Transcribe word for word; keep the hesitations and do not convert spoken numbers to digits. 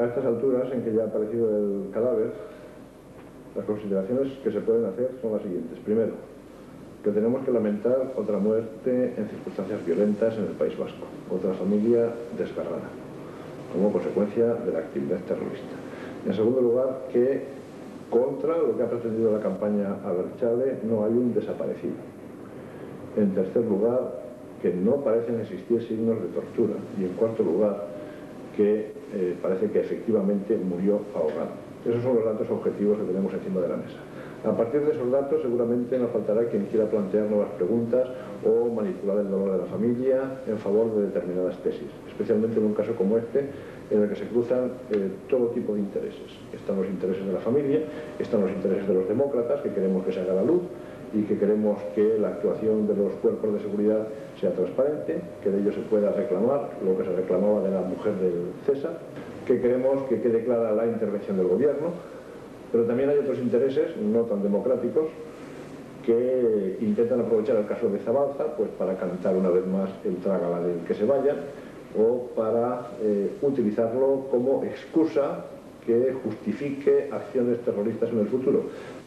a estas alturas en que ya ha aparecido el cadáver, las consideraciones que se pueden hacer son las siguientes. Primero, que tenemos que lamentar otra muerte en circunstancias violentas en el País Vasco, otra familia desgarrada, como consecuencia de la actividad terrorista. En segundo lugar, que contra lo que ha pretendido la campaña Abertzale no hay un desaparecido. En tercer lugar, que no parecen existir signos de tortura. Y en cuarto lugar, que eh, parece que efectivamente murió ahogado. Esos son los datos objetivos que tenemos encima de la mesa. A partir de esos datos seguramente nos faltará quien quiera plantear nuevas preguntas o manipular el dolor de la familia en favor de determinadas tesis, especialmente en un caso como este, en el que se cruzan eh, todo tipo de intereses. Están los intereses de la familia, están los intereses de los demócratas, que queremos que se haga la luz y que queremos que la actuación de los cuerpos de seguridad sea transparente, que de ello se pueda reclamar lo que se reclamaba de la mujer del César, que queremos que quede clara la intervención del gobierno, pero también hay otros intereses no tan democráticos que intentan aprovechar el caso de Zabalza pues para cantar una vez más el trágala del que se vaya o para eh, utilizarlo como excusa que justifique acciones terroristas en el futuro.